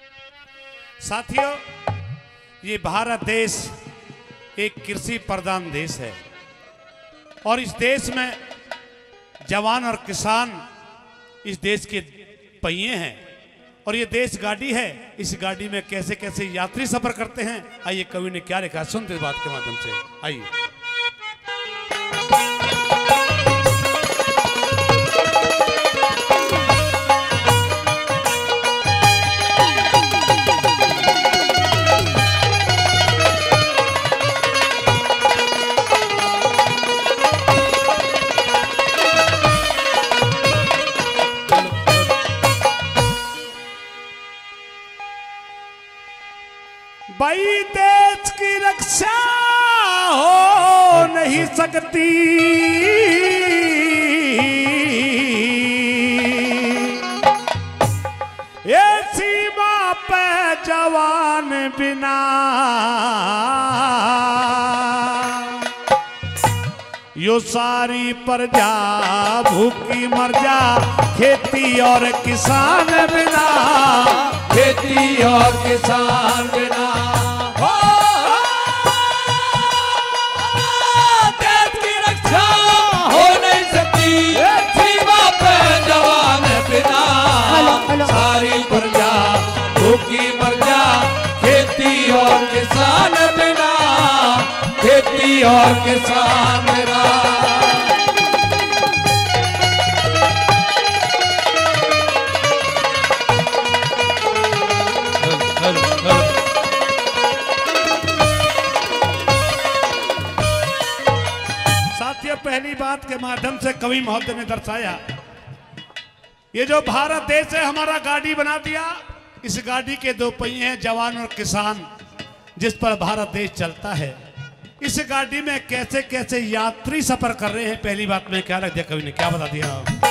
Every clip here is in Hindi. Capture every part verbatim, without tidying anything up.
साथियों, ये भारत देश एक कृषि प्रधान देश है और इस देश में जवान और किसान इस देश के पहिए हैं और ये देश गाड़ी है। इस गाड़ी में कैसे कैसे यात्री सफर करते हैं, आइए कवि ने क्या लिखा सुनते इस बात के माध्यम से। आइए। भाई देश की रक्षा हो नहीं सकती, ये सीमा पे जवान बिना, यो सारी प्रजा भूखी मर जा, खेती और किसान बिना, खेती और किसान बिना। हो देश की रक्षा हो नहीं सकती, सीमा पे जवान बिना, सारी प्रजा भूखी मर जा, खेती और किसान बिना, खेती और किसान बिना। साथियों, पहली बात के माध्यम से कवि महोदय ने दर्शाया ये जो भारत देश है हमारा गाड़ी बना दिया। इस गाड़ी के दो पहिए हैं, जवान और किसान, जिस पर भारत देश चलता है। इस गाड़ी में कैसे कैसे यात्री सफर कर रहे हैं, पहली बात में क्या लग दिया, कवि ने क्या बता दिया।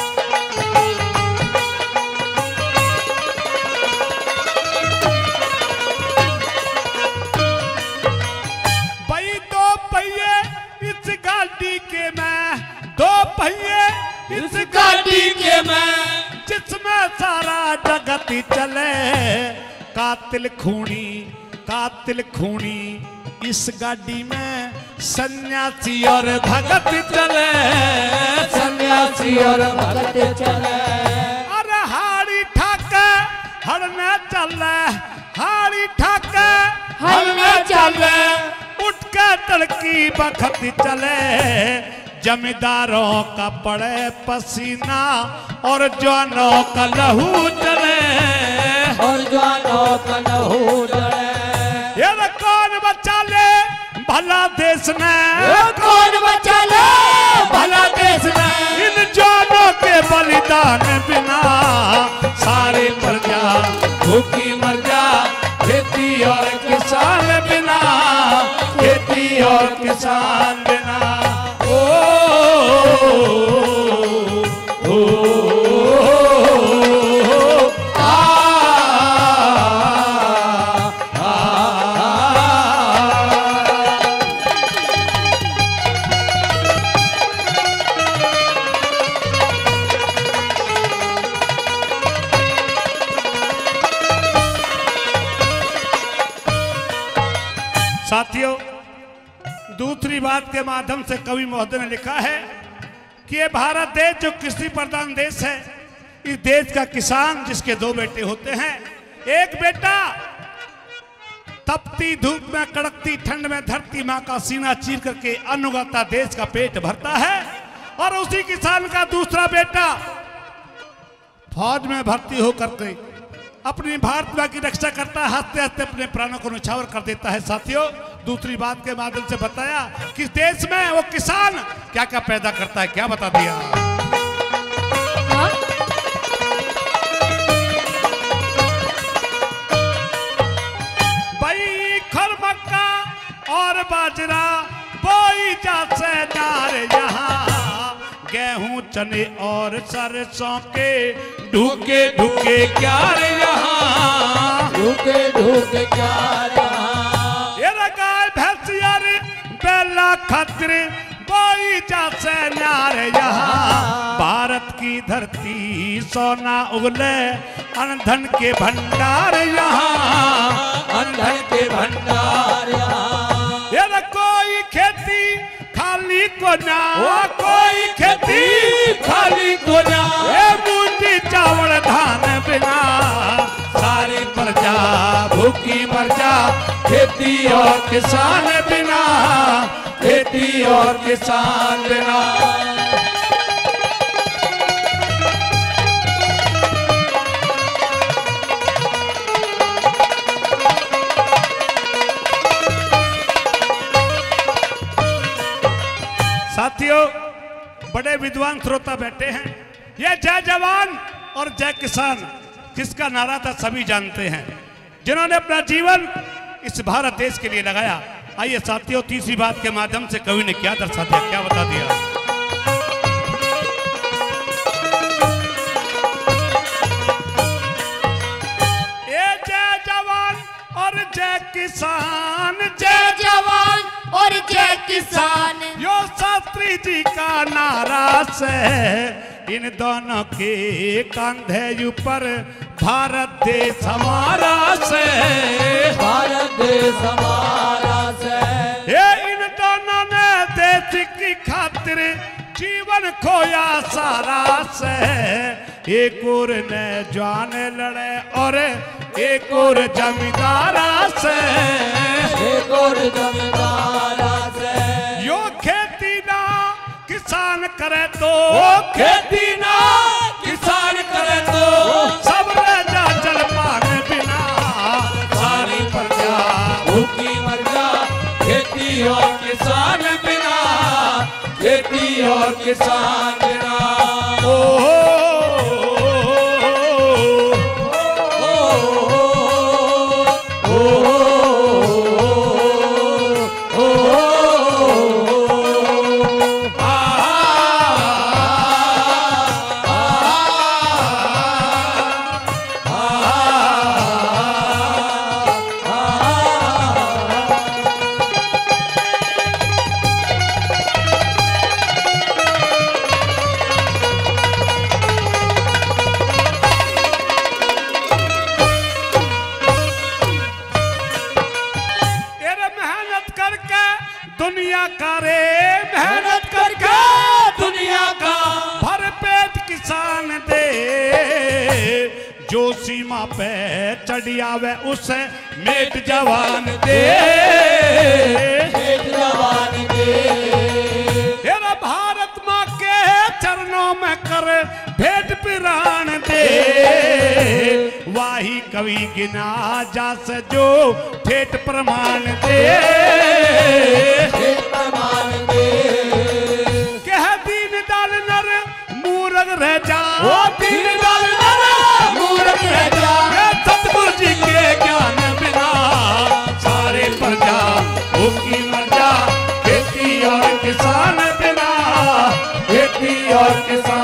भाई दो पहिए इस गाड़ी के मैं, दो पहिए इस गाड़ी के मैं, जिसमें सारा जगत चले, कातिल खूनी कातिल खूनी, इस गाड़ी में सन्यासी और भगत चले, सन्यासी और भगत चले। अरे हाड़ी ठाके हड़ने चले, हाड़ी ठाके हड़ने चले, उठ के तड़की बखत चले, जमींदारों का पड़े पसीना और जवानों का लहू चले, और जवानों का लहू चले। ये कौन बचा ले भला देश ने, कौन बचा ले भला देश ने, इन जवानों के बलिदान बिना, सारी प्रजा भूखी मर जा, खेती और किसान बिना, खेती और किसान बिना। ओ, ओ, ओ, आ, आ, साथियों, दूसरी बात के माध्यम से कवि महोदय ने लिखा है कि ये भारत देश जो कृषि प्रधान देश है, इस देश का किसान जिसके दो बेटे होते हैं, एक बेटा तपती धूप में कड़कती ठंड में धरती माँ का सीना चीर करके अन्न उगाता, देश का पेट भरता है, और उसी किसान का दूसरा बेटा फौज में भर्ती होकर के अपनी भारत माँ की रक्षा करता है, हंसते हंसते अपने प्राणों को न्यौछावर कर देता है। साथियों, दूसरी बात के माध्यम से बताया कि इस देश में वो किसान क्या क्या पैदा करता है, क्या बता दिया। हाँ? भाई खर मक्का और बाजरा बोई जासे नार यहाँ, गेहूं चने और सरसों के ढूके ढूके क्यार यहाँ, ढूके ढूके क्यार यहाँ। ये गाय भैंसिया बेला खतर बोई जासे नार यहाँ, भारत की धरती सोना उगले अनधन के भंडार यहाँ, को ना, कोई खेती खाली को ना, ये मूंजी चावल धान बिना सारी प्रजा भूखी मर जा, खेती और किसान बिना, खेती और किसान बिना। साथियों, बड़े विद्वान श्रोता बैठे हैं। ये जय जवान और जय किसान किसका नारा था सभी जानते हैं, जिन्होंने अपना जीवन इस भारत देश के लिए लगाया। आइए साथियों, तीसरी बात के माध्यम से कवि ने क्या दर्शा दिया, क्या बता दिया। ये जय जवान और जय किसान, जय जवान और जय किसान, यो शास्त्री जी का नारा से इन दोनों के कंधे ऊपर भारत देश हमारा से, भारत देश हमारा से। ये इन दोनों ने देश की खातिर जीवन खोया सारा से। एक और ने जान लड़े और एक और जमींदारा से, एक और जमींदारा से। यो खेती ना किसान करे तो, खेती ना किसान करे तो, सब राजा जल पान बिना सारी प्रजा भूखी मर जा, खेती और किसान बिना, खेती और किसान बिना। ओ दुनिया का रे मेहनत करके दुनिया का भर पेट किसान दे, जो सीमा पे चढ़ी आवे उसे मेट जवान दे, एक जवान दे। तेरा भारत माँ के चरणों में कर भेंट पिरान दे, वाही कवि गिना जा से जो ठेठ प्रमाण दे, प्रमाण दे। कह दीन दाल नर मूरख रह जा, ओ दीन दाल नर मूरख रह जा, सतगुरु जी के ज्ञान बिना सारे प्रजा भूखी मर जा, खेती और किसान बिना, खेती और किसान